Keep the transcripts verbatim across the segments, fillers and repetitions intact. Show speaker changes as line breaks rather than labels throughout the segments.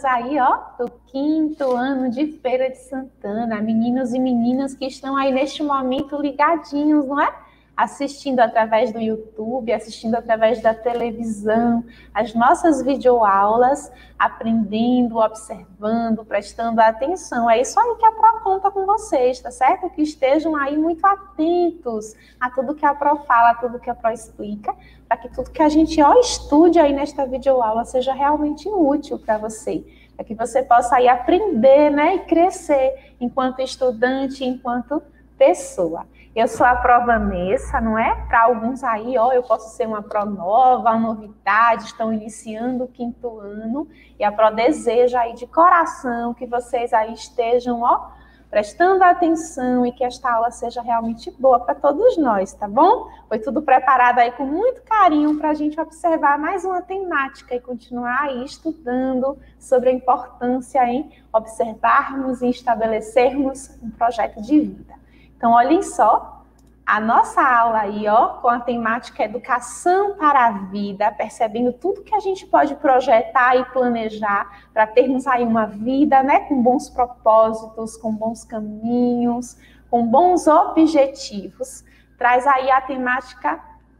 aí, ó, do quinto ano de Feira de Santana, meninos e meninas que estão aí neste momento ligadinhos, não é? Assistindo através do YouTube, assistindo através da televisão, as nossas videoaulas, aprendendo, observando, prestando atenção. É isso aí que a Pro conta com vocês, tá certo? Que estejam aí muito atentos a tudo que a Pro fala, a tudo que a Pro explica, para que tudo que a gente ó, estude aí nesta videoaula seja realmente útil para você, para que você possa aí aprender, né, e crescer enquanto estudante, enquanto pessoa. Eu sou a Pro Vanessa, não é? Para alguns aí, ó, eu posso ser uma Pro nova, uma novidade, estão iniciando o quinto ano, e a Pro deseja aí de coração que vocês aí estejam, ó, prestando atenção e que esta aula seja realmente boa para todos nós, tá bom? Foi tudo preparado aí com muito carinho para a gente observar mais uma temática e continuar aí estudando sobre a importância em observarmos e estabelecermos um projeto de vida. Então, olhem só, a nossa aula aí, ó, com a temática Educação para a Vida, percebendo tudo que a gente pode projetar e planejar para termos aí uma vida, né, com bons propósitos, com bons caminhos, com bons objetivos, traz aí a temática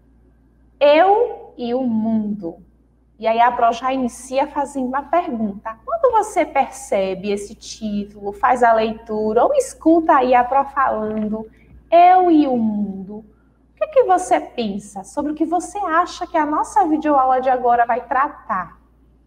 Eu e o Mundo. E aí a Pro já inicia fazendo uma pergunta. Quando você percebe esse título, faz a leitura ou escuta aí a Pro falando Eu e o Mundo, o que, que você pensa sobre o que você acha que a nossa videoaula de agora vai tratar?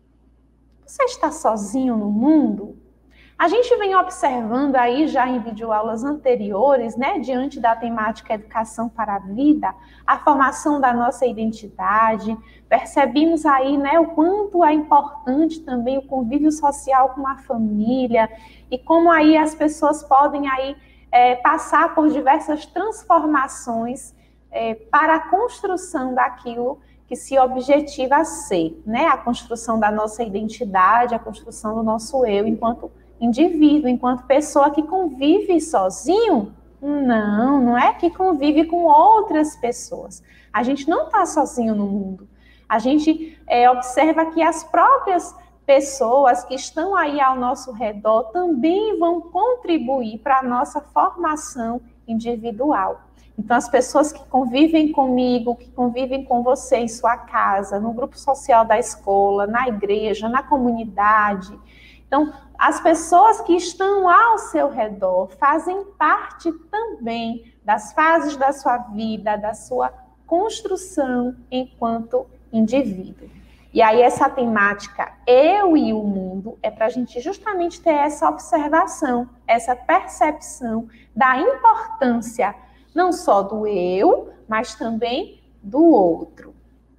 Você está sozinho no mundo? A gente vem observando aí já em videoaulas anteriores, né, diante da temática Educação para a Vida, a formação da nossa identidade, percebemos aí, né, o quanto é importante também o convívio social com a família e como aí as pessoas podem aí é, passar por diversas transformações é, para a construção daquilo que se objetiva a ser, né, a construção da nossa identidade, a construção do nosso eu enquanto indivíduo, enquanto pessoa que convive sozinho. Não, não é que convive com outras pessoas. A gente não está sozinho no mundo. A gente é, observa que as próprias pessoas que estão aí ao nosso redor também vão contribuir para a nossa formação individual. Então, as pessoas que convivem comigo, que convivem com você em sua casa, no grupo social da escola, na igreja, na comunidade. Então, as pessoas que estão ao seu redor fazem parte também das fases da sua vida, da sua construção enquanto indivíduo. E aí essa temática, eu e o mundo, é para a gente justamente ter essa observação, essa percepção da importância não só do eu, mas também do outro.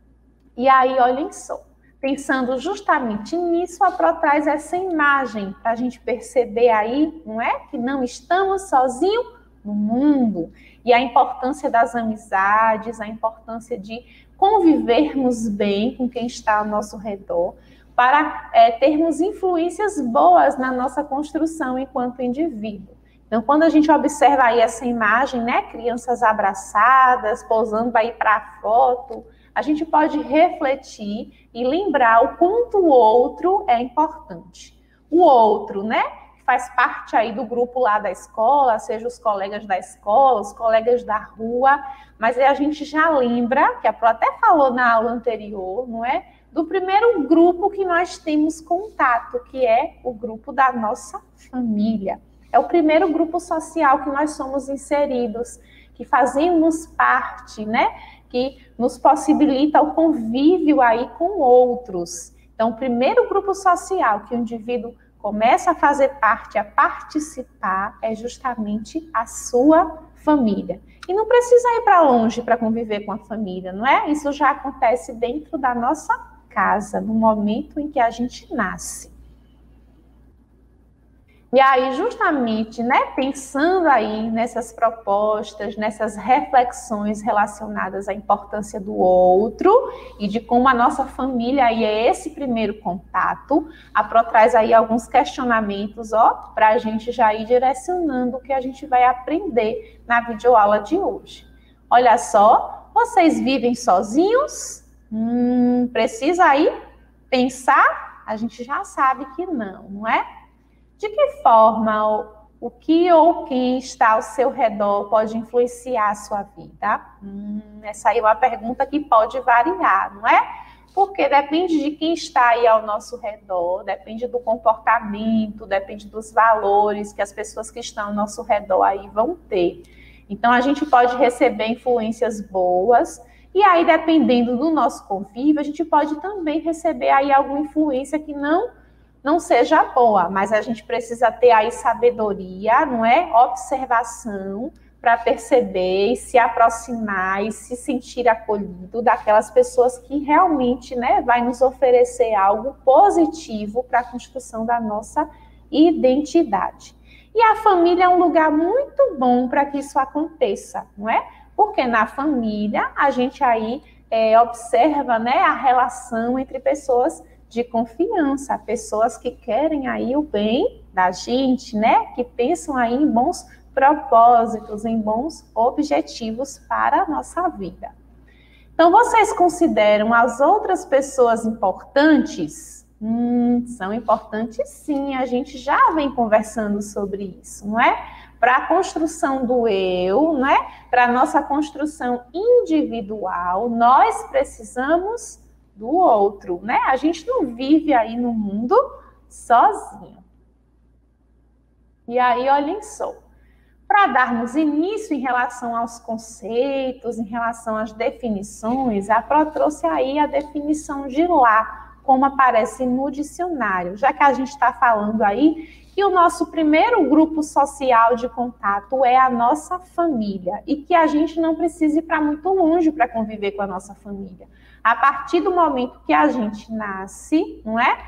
E aí, olhem só. Pensando justamente nisso, a Pro traz essa imagem para a gente perceber aí, não é? Que não estamos sozinhos no mundo. E a importância das amizades, a importância de convivermos bem com quem está ao nosso redor, para é, termos influências boas na nossa construção enquanto indivíduo. Então, quando a gente observa aí essa imagem, né? Crianças abraçadas, posando aí para a foto, a gente pode refletir e lembrar o quanto o outro é importante. O outro, né, faz parte aí do grupo lá da escola, seja os colegas da escola, os colegas da rua, mas a gente já lembra, que a Pro até falou na aula anterior, não é? Do primeiro grupo que nós temos contato, que é o grupo da nossa família. É o primeiro grupo social que nós somos inseridos, que fazemos parte, né? Que nos possibilita o convívio aí com outros. Então, o primeiro grupo social que o indivíduo começa a fazer parte, a participar, é justamente a sua família. E não precisa ir para longe para conviver com a família, não é? Isso já acontece dentro da nossa casa, no momento em que a gente nasce. E aí, justamente, né, pensando aí nessas propostas, nessas reflexões relacionadas à importância do outro e de como a nossa família aí é esse primeiro contato, a Pro traz aí alguns questionamentos, ó, para a gente já ir direcionando o que a gente vai aprender na videoaula de hoje. Olha só, vocês vivem sozinhos? Hum, precisa aí pensar? A gente já sabe que não, não é? De que forma o, o que ou quem está ao seu redor pode influenciar a sua vida? Hum, essa aí é uma pergunta que pode variar, não é? Porque depende de quem está aí ao nosso redor, depende do comportamento, depende dos valores que as pessoas que estão ao nosso redor aí vão ter. Então, a gente pode receber influências boas, e aí, dependendo do nosso convívio, a gente pode também receber aí alguma influência que não não seja boa, mas a gente precisa ter aí sabedoria, não é? Observação para perceber e se aproximar e se sentir acolhido daquelas pessoas que realmente, né, vai nos oferecer algo positivo para a construção da nossa identidade. E a família é um lugar muito bom para que isso aconteça, não é? Porque na família a gente aí é, observa, né, a relação entre pessoas de confiança, pessoas que querem aí o bem da gente, né? Que pensam aí em bons propósitos, em bons objetivos para a nossa vida. Então, vocês consideram as outras pessoas importantes? Hum, são importantes sim, a gente já vem conversando sobre isso, não é? Para a construção do eu, não é? Para a nossa construção individual, nós precisamos do outro, né? A gente não vive aí no mundo sozinho. E aí, olhem só, para darmos início em relação aos conceitos, em relação às definições, a Pro trouxe aí a definição de lar, como aparece no dicionário, já que a gente está falando aí que o nosso primeiro grupo social de contato é a nossa família e que a gente não precisa ir para muito longe para conviver com a nossa família. A partir do momento que a gente nasce, não é?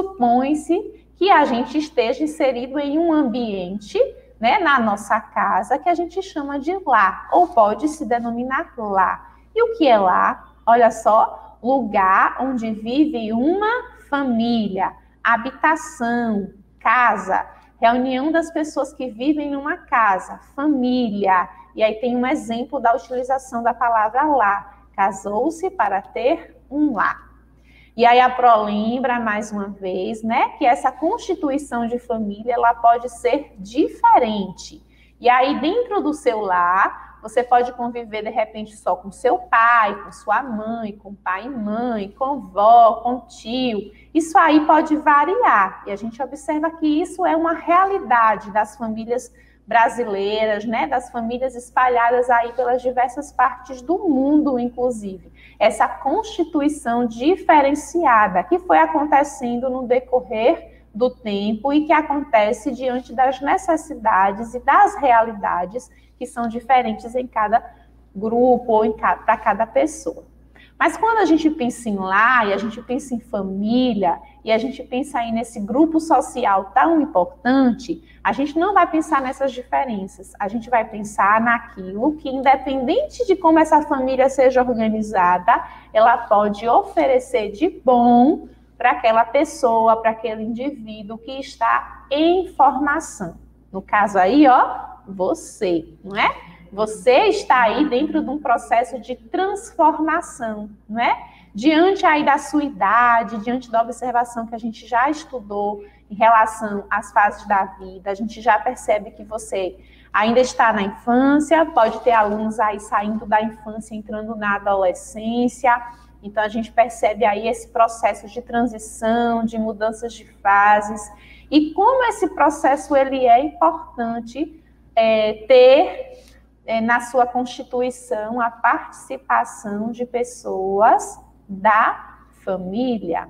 Supõe-se que a gente esteja inserido em um ambiente, né, na nossa casa, que a gente chama de lar, ou pode se denominar lar. E o que é lar? Olha só, lugar onde vive uma família, habitação, casa, reunião das pessoas que vivem numa casa, família. E aí tem um exemplo da utilização da palavra lar. Casou-se para ter um lar. E aí a Pro lembra mais uma vez, né, que essa constituição de família, ela pode ser diferente. E aí dentro do seu lar, você pode conviver de repente só com seu pai, com sua mãe, com pai e mãe, com vó, com tio. Isso aí pode variar. E a gente observa que isso é uma realidade das famílias brasileiras, né, das famílias espalhadas aí pelas diversas partes do mundo, inclusive. Essa constituição diferenciada que foi acontecendo no decorrer do tempo e que acontece diante das necessidades e das realidades que são diferentes em cada grupo ou para cada pessoa. Mas quando a gente pensa em lar, e a gente pensa em família, e a gente pensa aí nesse grupo social tão importante, a gente não vai pensar nessas diferenças. A gente vai pensar naquilo que, independente de como essa família seja organizada, ela pode oferecer de bom para aquela pessoa, para aquele indivíduo que está em formação. No caso aí, ó, você, não é? Você está aí dentro de um processo de transformação, não é? Diante aí da sua idade, diante da observação que a gente já estudou em relação às fases da vida, a gente já percebe que você ainda está na infância, pode ter alunos aí saindo da infância, entrando na adolescência. Então, a gente percebe aí esse processo de transição, de mudanças de fases. E como esse processo ele é importante é, ter... na sua constituição, a participação de pessoas da família.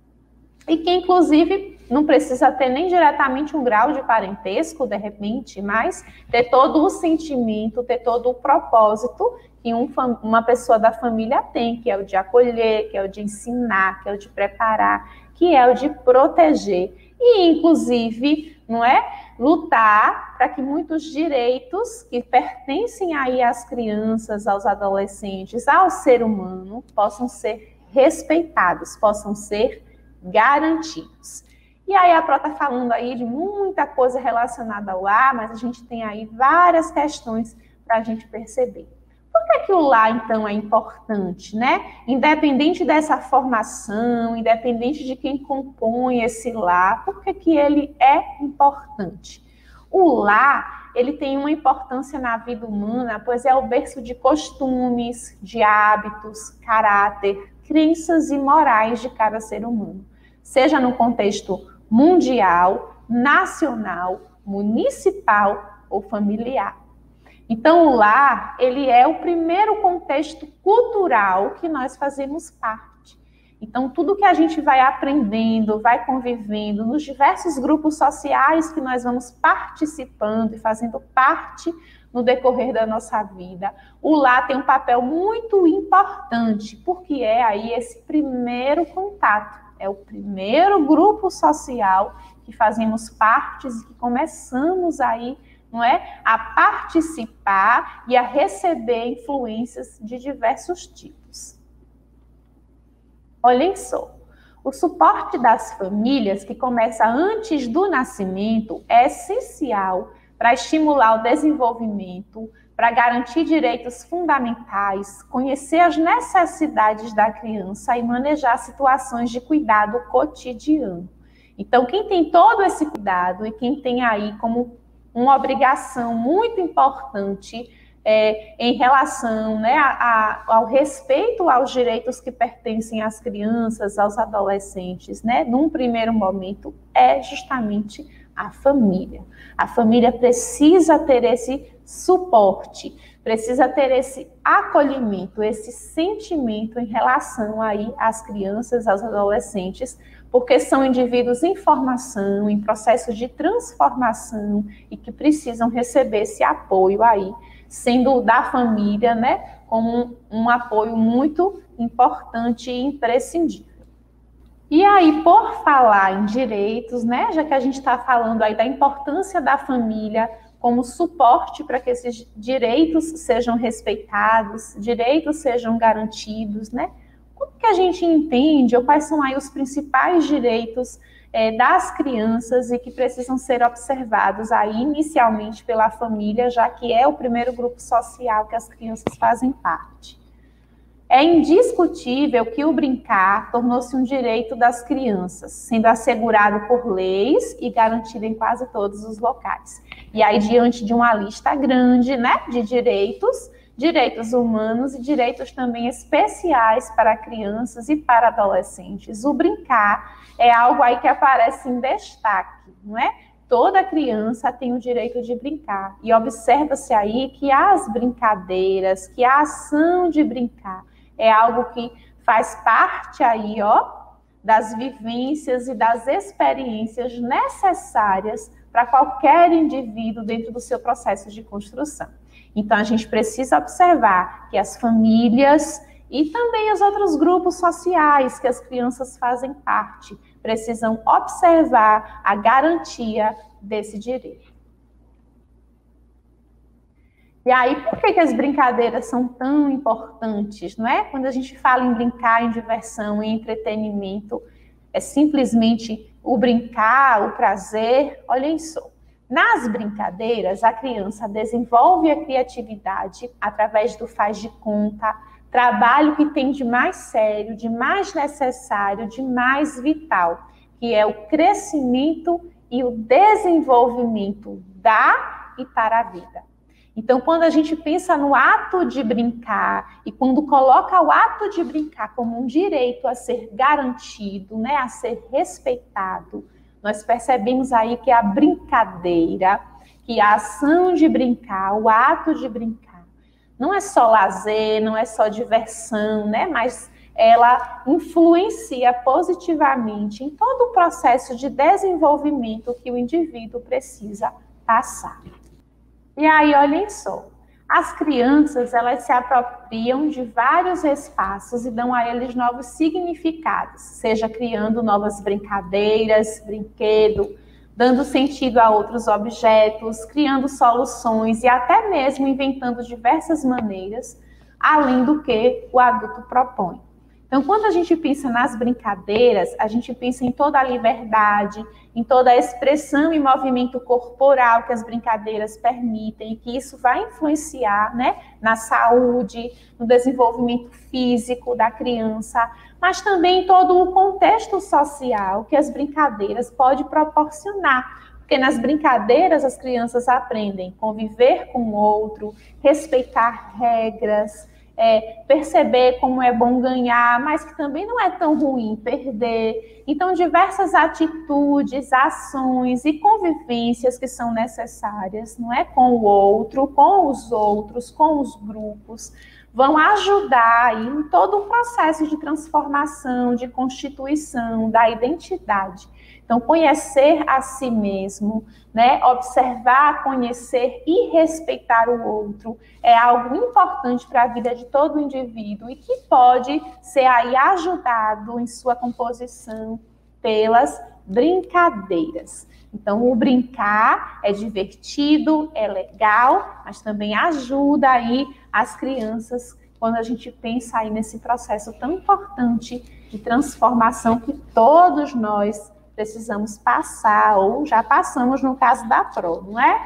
E que, inclusive, não precisa ter nem diretamente um grau de parentesco, de repente, mas ter todo o sentimento, ter todo o propósito que um, uma pessoa da família tem, que é o de acolher, que é o de ensinar, que é o de preparar, que é o de proteger. E, inclusive, não é, lutar para que muitos direitos que pertencem aí às crianças, aos adolescentes, ao ser humano, possam ser respeitados, possam ser garantidos. E aí a Pro está falando aí de muita coisa relacionada ao lar, mas a gente tem aí várias questões para a gente perceber. Por Por que que o lar, então, é importante, né? Independente dessa formação, independente de quem compõe esse lar, por que que ele é importante? O lar, ele tem uma importância na vida humana, pois é o berço de costumes, de hábitos, caráter, crenças e morais de cada ser humano, seja no contexto mundial, nacional, municipal ou familiar. Então, o lar, ele é o primeiro contexto cultural que nós fazemos parte. Então, tudo que a gente vai aprendendo, vai convivendo nos diversos grupos sociais que nós vamos participando e fazendo parte no decorrer da nossa vida, o lar tem um papel muito importante, porque é aí esse primeiro contato, é o primeiro grupo social que fazemos parte e que começamos aí, não é, a participar e a receber influências de diversos tipos. Olhem só, o suporte das famílias, que começa antes do nascimento, é essencial para estimular o desenvolvimento, para garantir direitos fundamentais, conhecer as necessidades da criança e manejar situações de cuidado cotidiano. Então, quem tem todo esse cuidado e quem tem aí como uma obrigação muito importante é, em relação, né, a, a, ao respeito aos direitos que pertencem às crianças, aos adolescentes, né, num primeiro momento, é justamente a família. A família precisa ter esse suporte, precisa ter esse acolhimento, esse sentimento em relação aí às crianças, aos adolescentes, porque são indivíduos em formação, em processo de transformação e que precisam receber esse apoio aí, sendo da família, né, como um, um apoio muito importante e imprescindível. E aí, por falar em direitos, né, já que a gente está falando aí da importância da família como suporte para que esses direitos sejam respeitados, direitos sejam garantidos, né? Como que a gente entende, ou quais são aí os principais direitos é, das crianças e que precisam ser observados aí inicialmente pela família, já que é o primeiro grupo social que as crianças fazem parte? É indiscutível que o brincar tornou-se um direito das crianças, sendo assegurado por leis e garantido em quase todos os locais. E aí, diante de uma lista grande, né, de direitos, direitos humanos e direitos também especiais para crianças e para adolescentes, o brincar é algo aí que aparece em destaque, não é? Toda criança tem o direito de brincar. E observa-se aí que as brincadeiras, que a ação de brincar é algo que faz parte aí, ó, das vivências e das experiências necessárias para qualquer indivíduo dentro do seu processo de construção. Então, a gente precisa observar que as famílias e também os outros grupos sociais que as crianças fazem parte precisam observar a garantia desse direito. E aí, por que que as brincadeiras são tão importantes, não é? Quando a gente fala em brincar, em diversão, em entretenimento, é simplesmente o brincar, o prazer. Olhem só, nas brincadeiras, a criança desenvolve a criatividade através do faz de conta, trabalho que tem de mais sério, de mais necessário, de mais vital, que é o crescimento e o desenvolvimento da e para a vida. Então, quando a gente pensa no ato de brincar e quando coloca o ato de brincar como um direito a ser garantido, né, a ser respeitado, nós percebemos aí que a brincadeira, que a ação de brincar, o ato de brincar, não é só lazer, não é só diversão, né, mas ela influencia positivamente em todo o processo de desenvolvimento que o indivíduo precisa passar. E aí, olhem só, as crianças, elas se apropriam de vários espaços e dão a eles novos significados, seja criando novas brincadeiras, brinquedo, dando sentido a outros objetos, criando soluções e até mesmo inventando diversas maneiras, além do que o adulto propõe. Então, quando a gente pensa nas brincadeiras, a gente pensa em toda a liberdade, em toda a expressão e movimento corporal que as brincadeiras permitem, e que isso vai influenciar, né, na saúde, no desenvolvimento físico da criança, mas também em todo o contexto social que as brincadeiras podem proporcionar. Porque nas brincadeiras as crianças aprendem a conviver com o outro, respeitar regras, é, perceber como é bom ganhar, mas que também não é tão ruim perder. Então, diversas atitudes, ações e convivências que são necessárias, não é, com o outro, com os outros, com os grupos, vão ajudar aí em todo o processo de transformação, de constituição da identidade. Então, conhecer a si mesmo, né, observar, conhecer e respeitar o outro é algo importante para a vida de todo indivíduo e que pode ser aí ajudado em sua composição pelas brincadeiras. Então, o brincar é divertido, é legal, mas também ajuda aí as crianças quando a gente pensa aí nesse processo tão importante de transformação que todos nós precisamos passar, ou já passamos no caso da Pro, não é?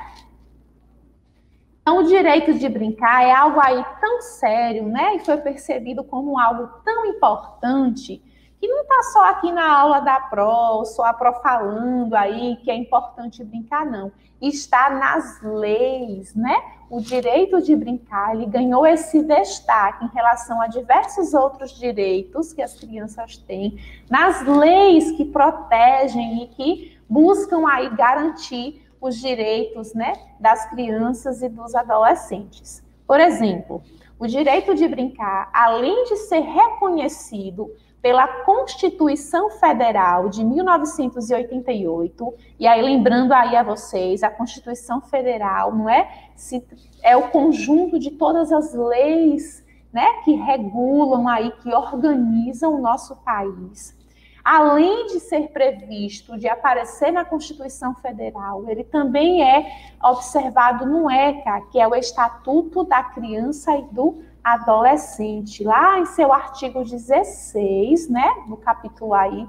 Então, o direito de brincar é algo aí tão sério, né? E foi percebido como algo tão importante, que não está só aqui na aula da Pro, só a Pro falando aí que é importante brincar, não. Está nas leis, né? O direito de brincar, ele ganhou esse destaque em relação a diversos outros direitos que as crianças têm, nas leis que protegem e que buscam aí garantir os direitos, né, das crianças e dos adolescentes. Por exemplo, o direito de brincar, além de ser reconhecido pela Constituição Federal de mil novecentos e oitenta e oito, e aí lembrando aí a vocês, a Constituição Federal, não é? É o conjunto de todas as leis, né, que regulam aí, que organizam o nosso país. Além de ser previsto, de aparecer na Constituição Federal, ele também é observado no ECA, que é o Estatuto da Criança e do Adolescente, lá em seu artigo dezesseis, né, no capítulo aí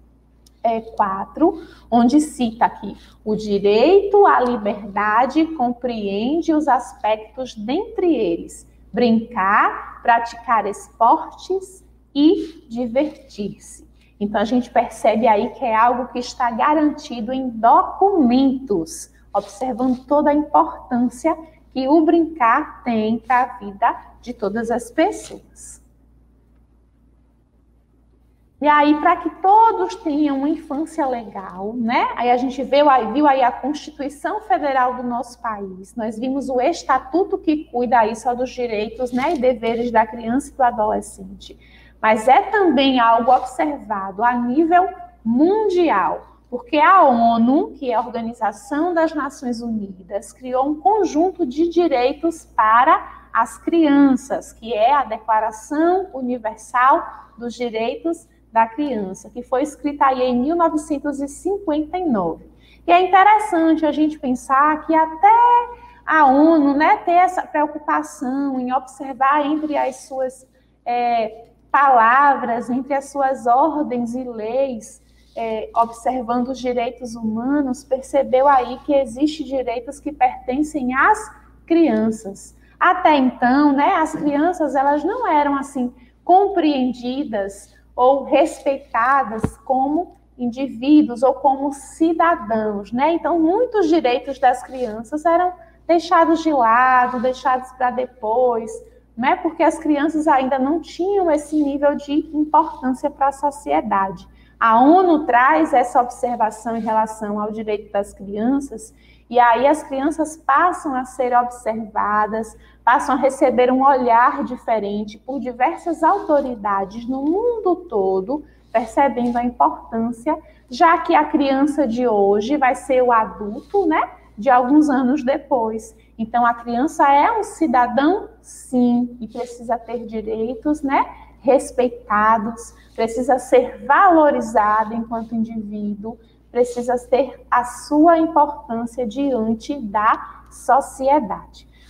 é, quatro, onde cita aqui, o direito à liberdade compreende os aspectos dentre eles, brincar, praticar esportes e divertir-se. Então, a gente percebe aí que é algo que está garantido em documentos, observando toda a importância que o brincar tem para a vida de todas as pessoas. E aí, para que todos tenham uma infância legal, né? Aí a gente viu aí, viu aí a Constituição Federal do nosso país, nós vimos o Estatuto que cuida aí só dos direitos, né, e deveres da criança e do adolescente. Mas é também algo observado a nível mundial, porque a ONU, que é a Organização das Nações Unidas, criou um conjunto de direitos para as crianças, que é a Declaração Universal dos Direitos da Criança, que foi escrita aí em mil novecentos e cinquenta e nove. E é interessante a gente pensar que até a ONU, né, ter essa preocupação em observar entre as suas é, palavras, entre as suas ordens e leis, é, observando os direitos humanos, percebeu aí que existem direitos que pertencem às crianças. Até então, né, as crianças elas não eram assim compreendidas ou respeitadas como indivíduos ou como cidadãos, né? Então, muitos direitos das crianças eram deixados de lado, deixados para depois, né? Porque as crianças ainda não tinham esse nível de importância para a sociedade. A ONU traz essa observação em relação ao direito das crianças, e aí as crianças passam a ser observadas, passam a receber um olhar diferente por diversas autoridades no mundo todo, percebendo a importância, já que a criança de hoje vai ser o adulto, né, de alguns anos depois. Então, a criança é um cidadão, sim, e precisa ter direitos, né, respeitados, precisa ser valorizado enquanto indivíduo, precisa ter a sua importância diante da sociedade.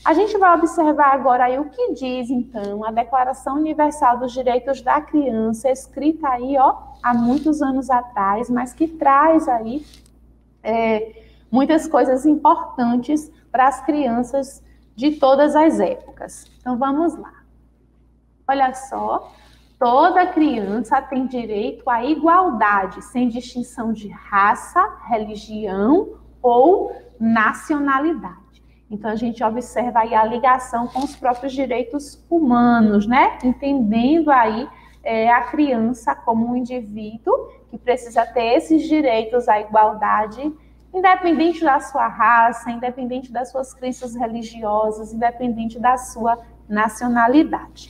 A gente vai observar agora aí o que diz, então, a Declaração Universal dos Direitos da Criança, escrita aí, ó, há muitos anos atrás, mas que traz aí é, muitas coisas importantes para as crianças de todas as épocas. Então, vamos lá. Olha só, toda criança tem direito à igualdade, sem distinção de raça, religião ou nacionalidade. Então, a gente observa aí a ligação com os próprios direitos humanos, né? Entendendo aí é, a criança como um indivíduo que precisa ter esses direitos à igualdade, independente da sua raça, independente das suas crenças religiosas, independente da sua nacionalidade.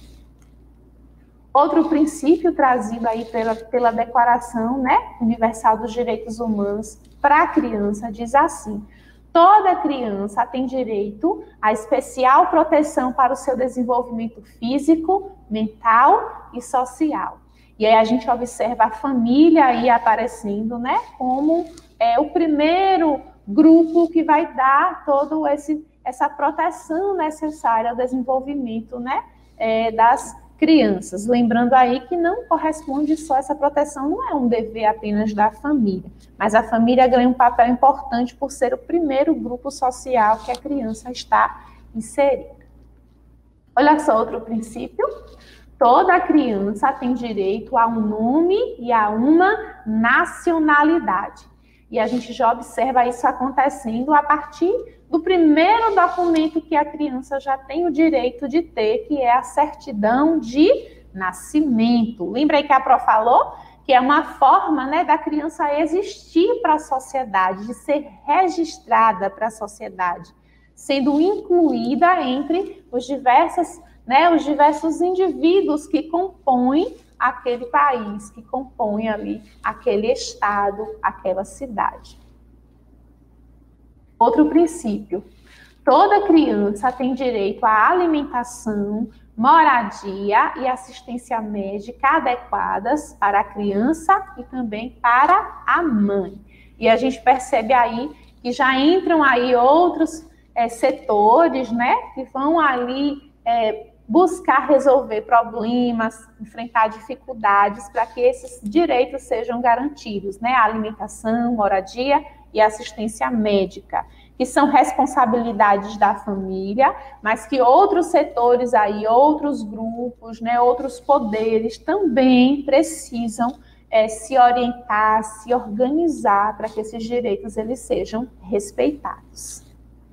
Outro princípio trazido aí pela, pela Declaração, né, Universal dos Direitos Humanos para a criança diz assim: toda criança tem direito à especial proteção para o seu desenvolvimento físico, mental e social. E aí a gente observa a família aí aparecendo, né, como é o primeiro grupo que vai dar todo esse essa proteção necessária ao desenvolvimento, né, é, das crianças. Lembrando aí que não corresponde só essa proteção, não é um dever apenas da família, mas a família ganha um papel importante por ser o primeiro grupo social que a criança está inserida. Olha só outro princípio. Toda criança tem direito a um nome e a uma nacionalidade. E a gente já observa isso acontecendo a partir do primeiro documento que a criança já tem o direito de ter, que é a certidão de nascimento. Lembra aí que a Pro falou? Que é uma forma, né, da criança existir para a sociedade, de ser registrada para a sociedade, sendo incluída entre os diversos, né, os diversos indivíduos que compõem aquele país, que compõem ali aquele estado, aquela cidade. Outro princípio: toda criança tem direito à alimentação, moradia e assistência médica adequadas para a criança e também para a mãe. E a gente percebe aí que já entram aí outros é, setores, né, que vão ali é, buscar resolver problemas, enfrentar dificuldades para que esses direitos sejam garantidos, né? A alimentação, moradia e assistência médica, que são responsabilidades da família, mas que outros setores aí, outros grupos, né, outros poderes também precisam é, se orientar, se organizar para que esses direitos eles sejam respeitados.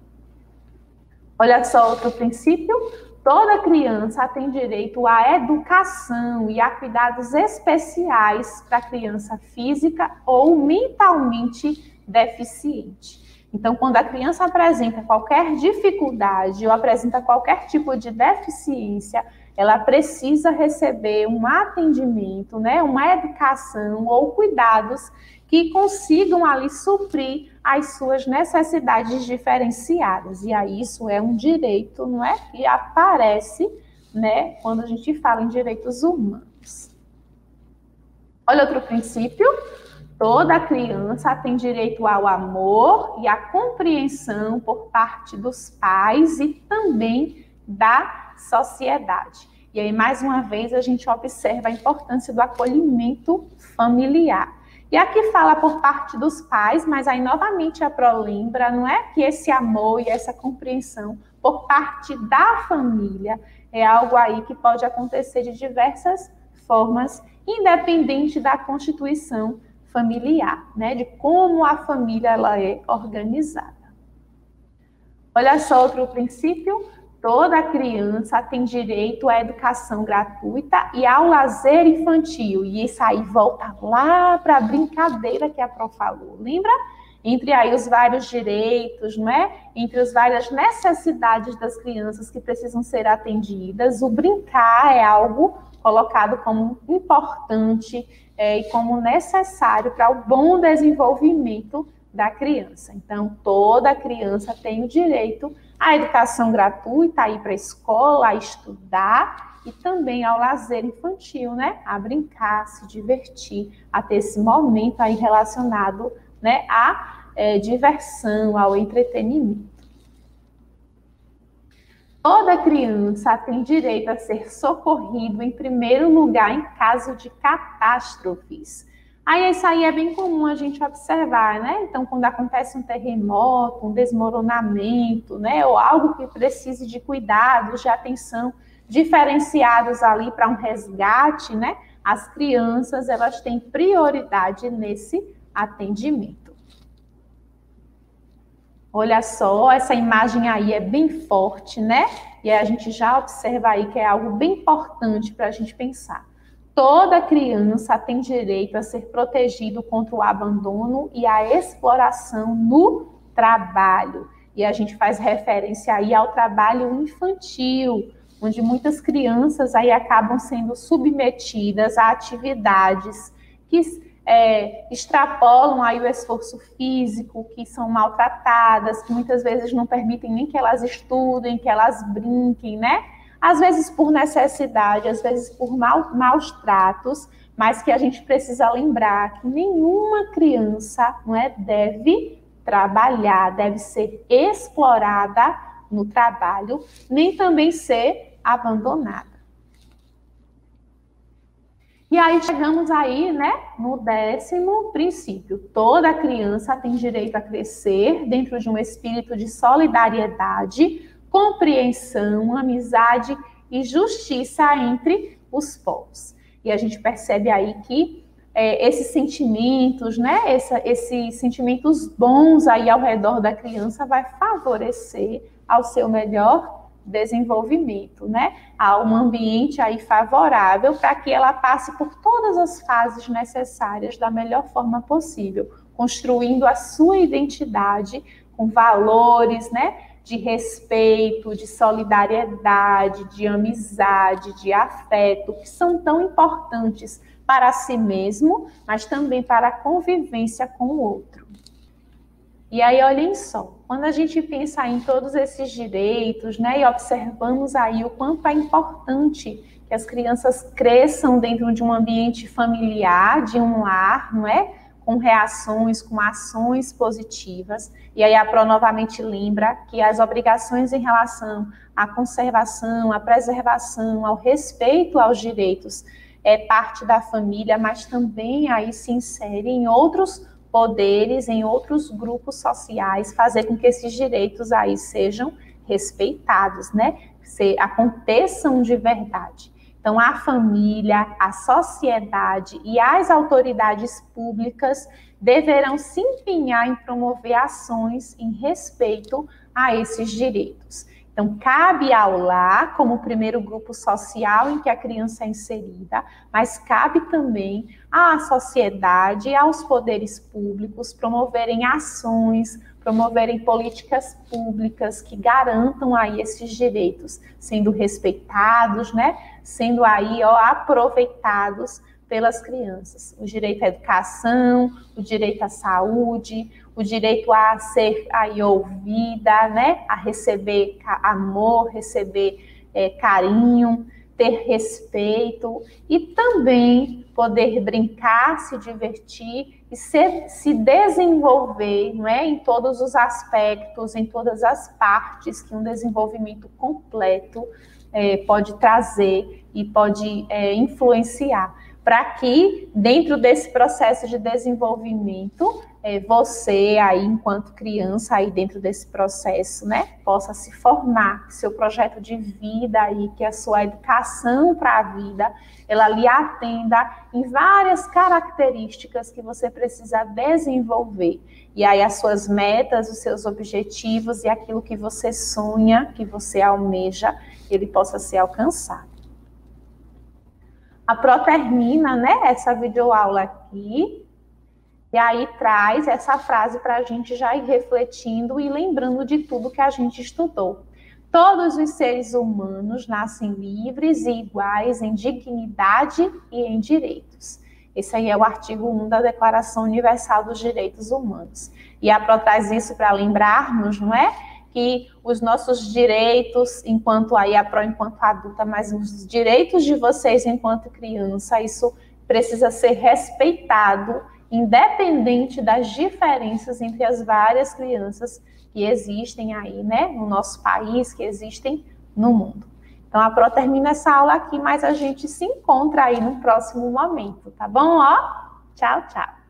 Olha só outro princípio. Toda criança tem direito à educação e a cuidados especiais para a criança física ou mentalmente deficiente. Então, quando a criança apresenta qualquer dificuldade ou apresenta qualquer tipo de deficiência, ela precisa receber um atendimento, né, uma educação ou cuidados que consigam ali suprir as suas necessidades diferenciadas. E aí isso é um direito, não é? Que aparece, né, quando a gente fala em direitos humanos. Olha outro princípio. Toda criança tem direito ao amor e à compreensão por parte dos pais e também da sociedade. E aí, mais uma vez, a gente observa a importância do acolhimento familiar. E aqui fala por parte dos pais, mas aí novamente a Pro lembra, não é? Que esse amor e essa compreensão por parte da família é algo aí que pode acontecer de diversas formas, independente da constituição familiar, né? De como a família ela é organizada. Olha só outro princípio. Toda criança tem direito à educação gratuita e ao lazer infantil. E isso aí volta lá para a brincadeira que a Pro falou. Lembra? Entre aí os vários direitos, não é? Entre as várias necessidades das crianças que precisam ser atendidas, o brincar é algo colocado como importante é, e como necessário para o bom desenvolvimento da criança. Então, toda criança tem o direito à educação gratuita, a ir para a escola, a estudar e também ao lazer infantil, né? A brincar, se divertir, a ter esse momento aí relacionado, né, à é, diversão, ao entretenimento. Toda criança tem direito a ser socorrido em primeiro lugar em caso de catástrofes. Aí isso aí é bem comum a gente observar, né? Então, quando acontece um terremoto, um desmoronamento, né? Ou algo que precise de cuidados, de atenção diferenciados ali para um resgate, né? As crianças, elas têm prioridade nesse atendimento. Olha só, essa imagem aí é bem forte, né? E a gente já observa aí que é algo bem importante para a gente pensar. Toda criança tem direito a ser protegido contra o abandono e a exploração no trabalho. E a gente faz referência aí ao trabalho infantil, onde muitas crianças aí acabam sendo submetidas a atividades que É, extrapolam aí o esforço físico, que são maltratadas, que muitas vezes não permitem nem que elas estudem, que elas brinquem, né? Às vezes por necessidade, às vezes por mal, maus tratos, mas que a gente precisa lembrar que nenhuma criança, não é, deve trabalhar, deve ser explorada no trabalho, nem também ser abandonada. E aí chegamos aí, né, no décimo princípio. Toda criança tem direito a crescer dentro de um espírito de solidariedade, compreensão, amizade e justiça entre os povos. E a gente percebe aí que é, esses sentimentos, né, essa, esses sentimentos bons aí ao redor da criança vai favorecer ao seu melhor desenvolvimento, né? Há um ambiente aí favorável para que ela passe por todas as fases necessárias da melhor forma possível, construindo a sua identidade com valores, né? De respeito, de solidariedade, de amizade, de afeto, que são tão importantes para si mesmo, mas também para a convivência com o outro. E aí, olhem só, quando a gente pensa em todos esses direitos, né, e observamos aí o quanto é importante que as crianças cresçam dentro de um ambiente familiar, de um lar, não é? Com reações, com ações positivas. E aí a Pro novamente lembra que as obrigações em relação à conservação, à preservação, ao respeito aos direitos é parte da família, mas também aí se insere em outros poderes, em outros grupos sociais, fazer com que esses direitos aí sejam respeitados, né? Se aconteçam de verdade. Então, a família, a sociedade e as autoridades públicas deverão se empenhar em promover ações em respeito a esses direitos. Então, cabe ao lar, como o primeiro grupo social em que a criança é inserida, mas cabe também à sociedade e aos poderes públicos promoverem ações, promoverem políticas públicas que garantam aí esses direitos, sendo respeitados, né? Sendo aí ó, aproveitados pelas crianças. O direito à educação, o direito à saúde, o direito a ser aí ouvida, né? A receber amor, receber é, carinho, ter respeito e também poder brincar, se divertir e ser, se desenvolver, não é? Em todos os aspectos, em todas as partes que um desenvolvimento completo é, pode trazer e pode é, influenciar, para que dentro desse processo de desenvolvimento é, você aí enquanto criança aí dentro desse processo, né, possa se formar, que seu projeto de vida aí, que a sua educação para a vida, ela lhe atenda em várias características que você precisa desenvolver. E aí as suas metas, os seus objetivos e aquilo que você sonha, que você almeja, ele possa ser alcançado. A Pro termina, né, essa videoaula aqui, e aí traz essa frase para a gente já ir refletindo e lembrando de tudo que a gente estudou. Todos os seres humanos nascem livres e iguais em dignidade e em direitos. Esse aí é o artigo um da Declaração Universal dos Direitos Humanos. E a Pro traz isso para lembrarmos, não é? Que os nossos direitos, enquanto aí a Pro enquanto adulta, mas os direitos de vocês enquanto criança, isso precisa ser respeitado, independente das diferenças entre as várias crianças que existem aí, né, no nosso país, que existem no mundo. Então, a Pro termina essa aula aqui, mas a gente se encontra aí no próximo momento, tá bom? Ó, tchau, tchau.